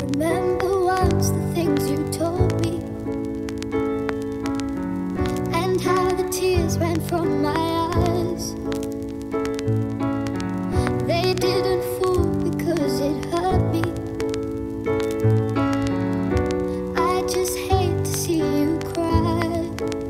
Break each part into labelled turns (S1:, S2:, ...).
S1: Remember once the things you told me, and how the tears ran from my eyes. They didn't fall because it hurt me. I just hate to see you cry.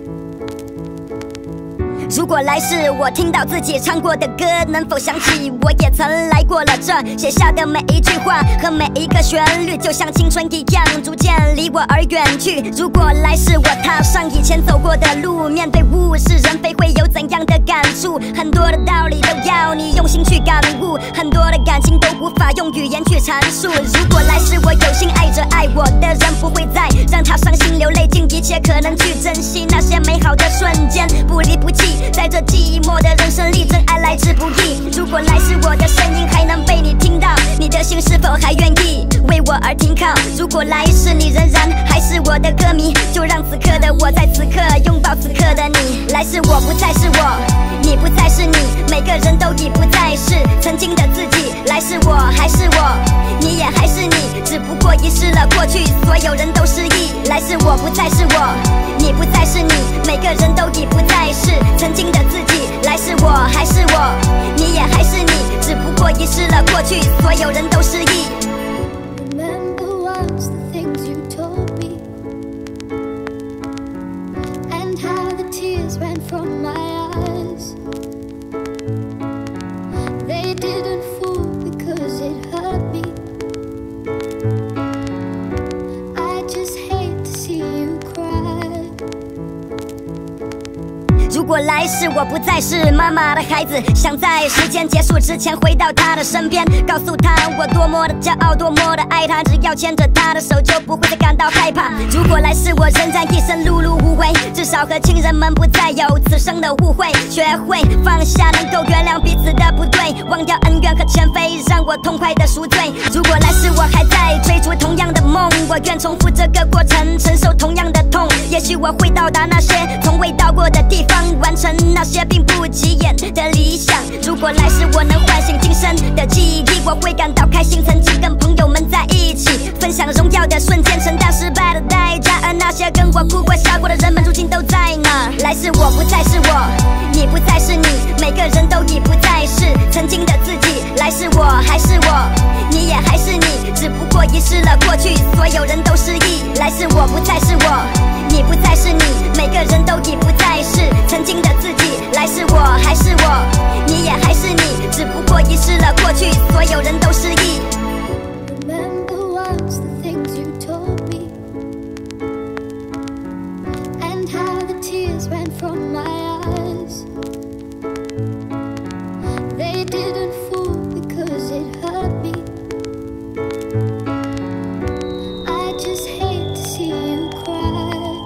S2: 如果来世我听到自己唱过的歌，能否想起我也曾来过了这？写下的每一句话和每一个旋律，就像青春一样，逐渐离我而远去。如果来世我踏上以前走过的路，面对物是人非会有怎样的感触？很多的道理都要你用心去感悟，很多的感情都无法用语言去阐述。如果来世我有幸爱着爱我的人，不会再让他伤心流泪，尽一切可能去珍惜那些美好的瞬间，不离不弃。在这寂寞的人生里，真爱来之不易。如果来世我的声音还能被你听到，你的心是否还愿意为我而停靠？如果来世你仍然还是我的歌迷，就让此刻的我在此刻拥抱此刻的你。来世我不再是我，你不再是你，每个人都已不再是曾经的自己。来世我还是我，你也还是你，只不过遗失了过去，所有人都失忆。来世我不再是我，你不再是你，每个人都已不再是曾经的自己。来世我还是我，你也还是你，只不过遗失了过去，所有人都失忆。
S1: Remember once the things you told me, and how the tears ran from my eyes. They didn't fall because it hurt me. I just hate to see you cry.
S2: 如果来世我不再是妈妈的孩子，想在时间结束之前回到她的身边，告诉她我多么的骄傲，多么的爱她，只要牵着她的手就不会再感到害怕。如果来世我仍然一生碌碌无为，至少和亲人们不再有此生的误会，学会放下，能够原谅彼此的不对，忘掉恩怨和前非，让我痛快的赎罪。如果来世我还在追逐同样的梦，我愿重复这个过程，承受同样的痛。也许我会到达那些从未到过的地方，完成那些并不起眼的理想。如果来世我能唤醒今生的记忆，我会感到开心。曾经跟朋友们在一起，分享荣耀的瞬间，承担失败的代价。而那些跟我哭过笑过的人们，如今都在哪？来世我不再是我，你不再是你，每个人都已不再是曾经的自己。来世我还是我，你也还是你，只不过遗失了过去，所有人都失忆。来世我不再是我，你不再是你，每个人都已不再是曾经的自己。来世我还是我，你也还是你，只不过遗失了过去，所有人都失忆。
S1: Remember once the things you told me, and how the tears ran from my eyes. They didn't fall because it hurt me. I just hate to see you cry.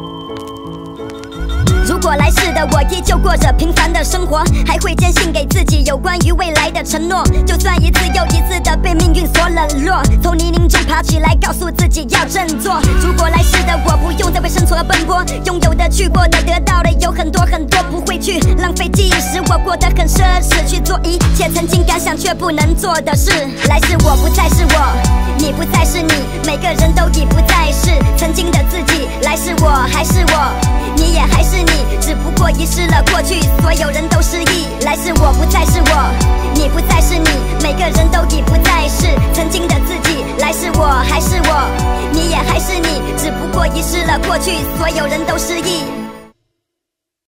S2: 如果来世的我依旧过着平凡的生活，还会坚信给自己有关于未来的承诺。就算一次又一次的被命运所冷落，从泥泞中爬起来，告诉自己要振作。如果来世的我不用再为生存而奔波，拥有的、去过的、得到的有很多很多，不会去浪费记忆，使我过得很奢侈，去做一切曾经敢想却不能做的事。来世我不再是我，你不再是你，每个人都已不再是曾经的自己。来世我还是我，你也还是你，只不过遗失了过去，所有人都失忆。来世我不再是我，你不再是你，每个人都已不再是曾经的自己。来世我还是我，你也还是你，只不过遗失了过去，所有人都失忆。